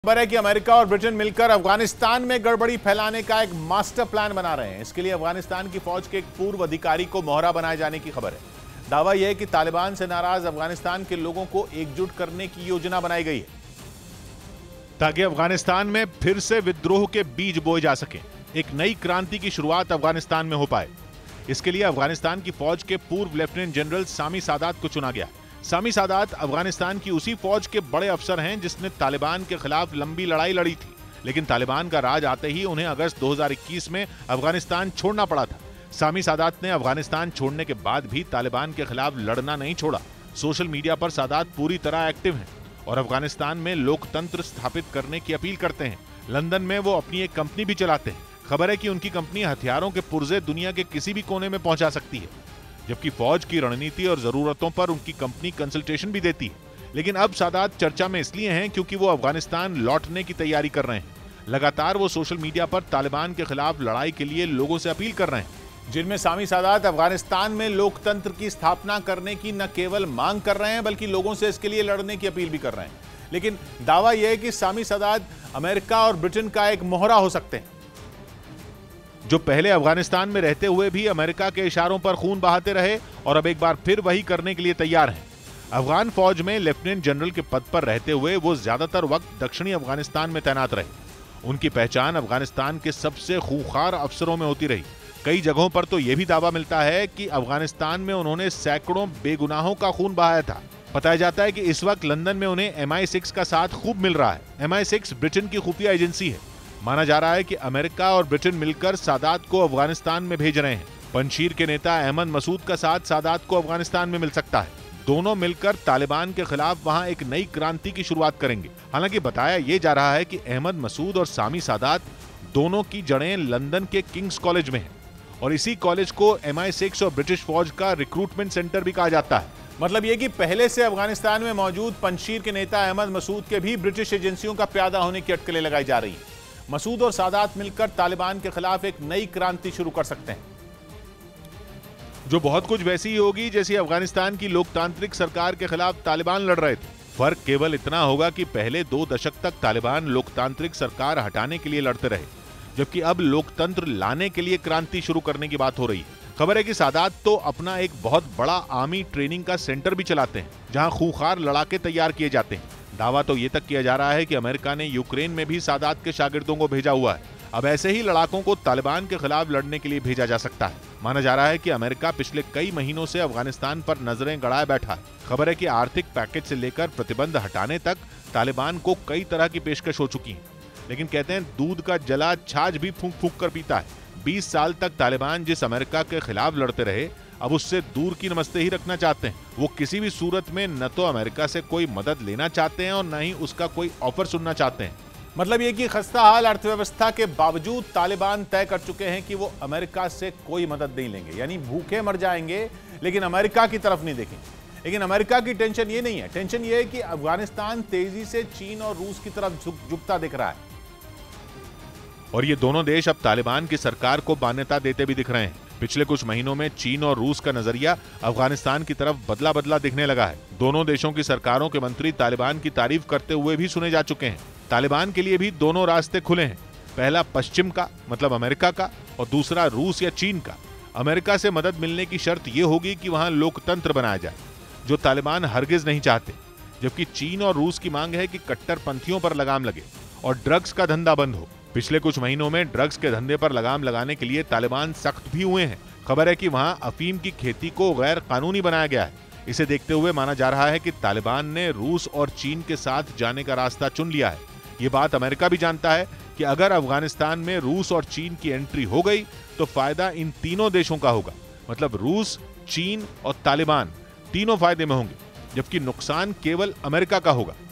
खबर है कि अमेरिका और ब्रिटेन मिलकर अफगानिस्तान में गड़बड़ी फैलाने का एक मास्टर प्लान बना रहे हैं। इसके लिए अफगानिस्तान की फौज के एक पूर्व अधिकारी को मोहरा बनाए जाने की खबर है। दावा यह है कि तालिबान से नाराज अफगानिस्तान के लोगों को एकजुट करने की योजना बनाई गई है ताकि अफगानिस्तान में फिर से विद्रोह के बीज बोए जा सके, एक नई क्रांति की शुरुआत अफगानिस्तान में हो पाए। इसके लिए अफगानिस्तान की फौज के पूर्व लेफ्टिनेंट जनरल सामी सादात को चुना गया। सामी सादात अफगानिस्तान की उसी फौज के बड़े अफसर हैं जिसने तालिबान के खिलाफ लंबी लड़ाई लड़ी थी, लेकिन तालिबान का राज आते ही उन्हें अगस्त 2021 में अफगानिस्तान छोड़ना पड़ा था। सामी सादात ने अफगानिस्तान छोड़ने के बाद भी तालिबान के खिलाफ लड़ना नहीं छोड़ा। सोशल मीडिया पर सादात पूरी तरह एक्टिव हैं और अफगानिस्तान में लोकतंत्र स्थापित करने की अपील करते हैं। लंदन में वो अपनी एक कंपनी भी चलाते हैं। खबर है कि उनकी कंपनी हथियारों के पुर्जे दुनिया के किसी भी कोने में पहुंचा सकती है, जबकि फौज की रणनीति और जरूरतों पर उनकी कंपनी कंसल्टेशन भी देती है। लेकिन अब सादात चर्चा में इसलिए हैं क्योंकि वो अफगानिस्तान लौटने की तैयारी कर रहे हैं। लगातार वो सोशल मीडिया पर तालिबान के खिलाफ लड़ाई के लिए लोगों से अपील कर रहे हैं, जिनमें सामी सादात अफगानिस्तान में लोकतंत्र की स्थापना करने की न केवल मांग कर रहे हैं बल्कि लोगों से इसके लिए लड़ने की अपील भी कर रहे हैं। लेकिन दावा यह है कि सामी सादात अमेरिका और ब्रिटेन का एक मोहरा हो सकते हैं, जो पहले अफगानिस्तान में रहते हुए भी अमेरिका के इशारों पर खून बहाते रहे और अब एक बार फिर वही करने के लिए तैयार हैं। अफगान फौज में लेफ्टिनेंट जनरल के पद पर रहते हुए वो ज्यादातर वक्त दक्षिणी अफगानिस्तान में तैनात रहे। उनकी पहचान अफगानिस्तान के सबसे खूंखार अफसरों में होती रही। कई जगहों पर तो यह भी दावा मिलता है कि अफगानिस्तान में उन्होंने सैकड़ों बेगुनाहों का खून बहाया था। बताया जाता है कि इस वक्त लंदन में उन्हें MI6 का साथ खूब मिल रहा है। MI6 ब्रिटेन की खुफिया एजेंसी है। माना जा रहा है कि अमेरिका और ब्रिटेन मिलकर सादात को अफगानिस्तान में भेज रहे हैं। पंशीर के नेता अहमद मसूद का साथ सादात को अफगानिस्तान में मिल सकता है। दोनों मिलकर तालिबान के खिलाफ वहां एक नई क्रांति की शुरुआत करेंगे। हालांकि बताया यह जा रहा है कि अहमद मसूद और सामी सादात दोनों की जड़ें लंदन के किंग्स कॉलेज में हैं और इसी कॉलेज को MI6 और ब्रिटिश फौज का रिक्रूटमेंट सेंटर भी कहा जाता है। मतलब यह कि पहले से अफगानिस्तान में मौजूद पंशीर के नेता अहमद मसूद के भी ब्रिटिश एजेंसियों का प्यादा होने की अटकलें लगाई जा रही है। मसूद और सादात मिलकर तालिबान के खिलाफ एक नई क्रांति शुरू कर सकते हैं, जो बहुत कुछ वैसी ही होगी जैसी अफगानिस्तान की लोकतांत्रिक सरकार के खिलाफ तालिबान लड़ रहे थे। फर्क केवल इतना होगा कि पहले 2 दशक तक तालिबान लोकतांत्रिक सरकार हटाने के लिए लड़ते रहे, जबकि अब लोकतंत्र लाने के लिए क्रांति शुरू करने की बात हो रही है। खबर है कि सादात तो अपना एक बहुत बड़ा आर्मी ट्रेनिंग का सेंटर भी चलाते हैं, जहां खूंखार लड़ाके तैयार किए जाते हैं। दावा तो ये तक किया जा रहा है कि अमेरिका ने यूक्रेन में भी सादात के शागिर्दों को भेजा हुआ है। अब ऐसे ही लड़ाकों को तालिबान के खिलाफ लड़ने के लिए भेजा जा सकता है। माना जा रहा है कि अमेरिका पिछले कई महीनों से अफगानिस्तान पर नजरें गड़ाए बैठा है। खबर है कि आर्थिक पैकेज से लेकर प्रतिबंध हटाने तक तालिबान को कई तरह की पेशकश हो चुकी है, लेकिन कहते हैं दूध का जला छाछ भी फूंक फूंक कर पीता है। 20 साल तक तालिबान जिस अमेरिका के खिलाफ लड़ते रहे, अब उससे दूर की नमस्ते ही रखना चाहते हैं। वो किसी भी सूरत में न तो अमेरिका से कोई मदद लेना चाहते हैं और न ही उसका कोई ऑफर सुनना चाहते हैं। मतलब ये कि खस्ता हाल अर्थव्यवस्था के बावजूद तालिबान तय कर चुके हैं कि वो अमेरिका से कोई मदद नहीं लेंगे, यानी भूखे मर जाएंगे लेकिन अमेरिका की तरफ नहीं देखेंगे। लेकिन अमेरिका की टेंशन ये नहीं है। टेंशन ये है कि अफगानिस्तान तेजी से चीन और रूस की तरफ झुकता दिख रहा है और ये दोनों देश अब तालिबान की सरकार को मान्यता देते भी दिख रहे हैं। पिछले कुछ महीनों में चीन और रूस का नजरिया अफगानिस्तान की तरफ बदला बदला दिखने लगा है। दोनों देशों की सरकारों के मंत्री तालिबान की तारीफ करते हुए भी सुने जा चुके हैं। तालिबान के लिए भी दोनों रास्ते खुले हैं, पहला पश्चिम का मतलब अमेरिका का और दूसरा रूस या चीन का। अमेरिका से मदद मिलने की शर्त यह होगी कि वहां लोकतंत्र बनाया जाए, जो तालिबान हरगिज नहीं चाहते, जबकि चीन और रूस की मांग है कि कट्टरपंथियों पर लगाम लगे और ड्रग्स का धंधा बंद हो। पिछले कुछ महीनों में ड्रग्स के धंधे पर लगाम लगाने के लिए तालिबान सख्त भी हुए हैं। खबर है कि वहां अफीम की खेती को गैर कानूनी बनाया गया है। इसे देखते हुए माना जा रहा है कि तालिबान ने रूस और चीन के साथ जाने का रास्ता चुन लिया है। ये बात अमेरिका भी जानता है कि अगर अफगानिस्तान में रूस और चीन की एंट्री हो गई तो फायदा इन तीनों देशों का होगा। मतलब रूस, चीन और तालिबान तीनों फायदे में होंगे, जबकि नुकसान केवल अमेरिका का होगा।